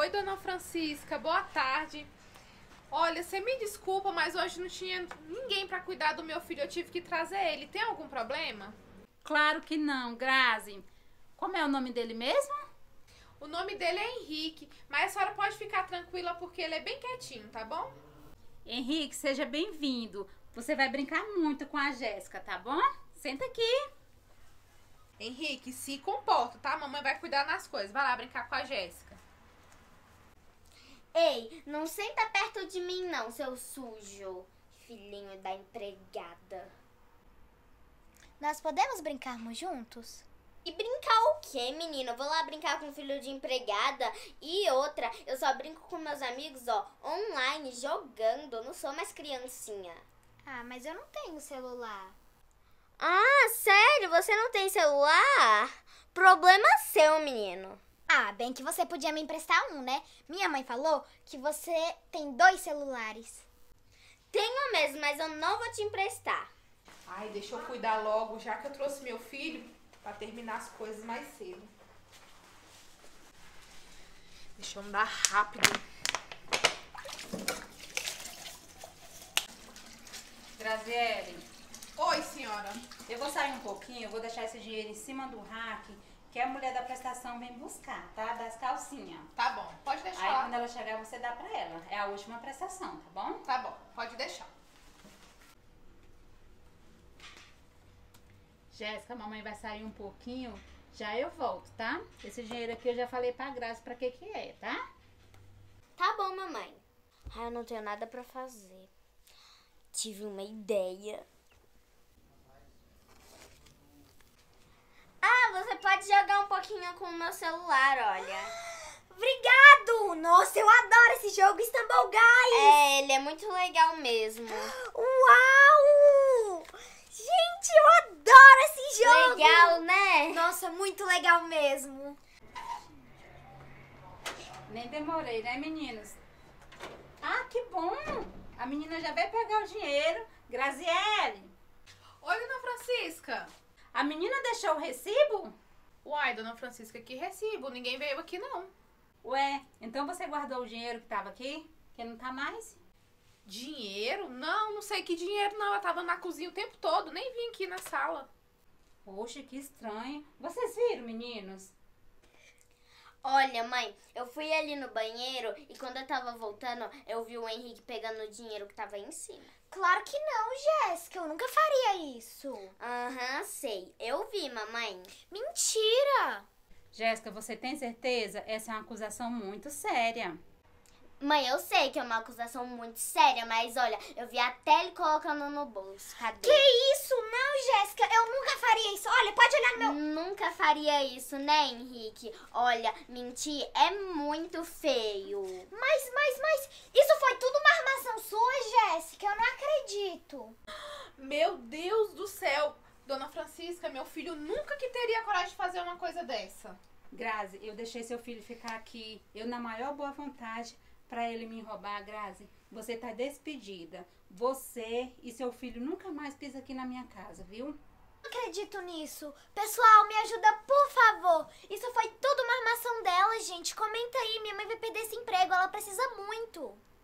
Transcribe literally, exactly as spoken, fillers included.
Oi, dona Francisca, boa tarde. Olha, você me desculpa, mas hoje não tinha ninguém pra cuidar do meu filho, eu tive que trazer ele. Tem algum problema? Claro que não, Grazi. Como é o nome dele mesmo? O nome dele é Henrique, mas a senhora pode ficar tranquila porque ele é bem quietinho, tá bom? Henrique, seja bem-vindo. Você vai brincar muito com a Jéssica, tá bom? Senta aqui. Henrique, se comporta, tá? Mamãe vai cuidar das coisas. Vai lá brincar com a Jéssica. Ei, não senta perto de mim não, seu sujo. Filhinho da empregada. Nós podemos brincarmos juntos? E brincar o quê, menina? Eu vou lá brincar com filho de empregada. E outra, eu só brinco com meus amigos, ó, online, jogando. Eu não sou mais criancinha. Ah, mas eu não tenho celular. Ah, sério? Você não tem celular? Problema seu, menino. Ah, bem que você podia me emprestar um, né? Minha mãe falou que você tem dois celulares. Tenho mesmo, mas eu não vou te emprestar. Ai, deixa eu cuidar logo, já que eu trouxe meu filho, pra terminar as coisas mais cedo. Deixa eu andar rápido. Graziele, Oi, senhora. eu vou sair um pouquinho, eu vou deixar esse dinheiro em cima do rack, que a mulher da prestação vem buscar, tá? Das calcinhas. Tá bom, pode deixar. Aí quando ela chegar, você dá pra ela. É a última prestação, tá bom? Tá bom, pode deixar. Jéssica, a mamãe vai sair um pouquinho, já eu volto, tá? Esse dinheiro aqui eu já falei pra Grazi pra que que é, tá? Tá bom, mamãe. Ah, eu não tenho nada pra fazer. Tive uma ideia. Ah, você pode jogar um pouquinho com o meu celular, olha. Obrigado! Nossa, eu adoro esse jogo, Istanbul Guys! É, ele é muito legal mesmo. Uau! Gente, eu adoro esse jogo! Legal, né? Nossa, muito legal mesmo. Nem demorei, né, meninos? Ah, que bom! A menina já vai pegar o dinheiro. Graziele, Oi, dona Francisca. a menina deixou o recibo? Uai, dona Francisca, que recibo? Ninguém veio aqui, não. Ué, então você guardou o dinheiro que tava aqui? Que não tá mais? Dinheiro? Não, não sei que dinheiro, não. Eu tava na cozinha o tempo todo, nem vim aqui na sala. Poxa, que estranho. Vocês viram, meninos? Olha, mãe, eu fui ali no banheiro e quando eu tava voltando, eu vi o Henrique pegando o dinheiro que tava aí em cima. Claro que não, Jéssica, eu nunca faria isso. Aham, sei. Eu vi, mamãe. Mentira! Jéssica, você tem certeza? Essa é uma acusação muito séria. Mãe, eu sei que é uma acusação muito séria, mas olha, eu vi até ele colocando no bolso. Cadê? Que isso? Não, Jéssica, eu nunca faria isso. Olha, pode olhar no meu... Nunca faria isso, né, Henrique? Olha, mentir é muito feio. Mas, mas, mas, isso foi tudo uma armação sua, Jéssica? Eu não acredito. Meu Deus do céu. Dona Francisca, meu filho nunca que teria coragem de fazer uma coisa dessa. Grazi, eu deixei seu filho ficar aqui. Eu, na maior boa vontade, pra ele me roubar. Grazi, você tá despedida. Você e seu filho nunca mais pisam aqui na minha casa, viu? Não acredito nisso. Pessoal, me ajuda, por favor. Isso foi tudo uma armação dela, gente. Comenta aí, minha mãe vai perder esse emprego, ela precisa muito.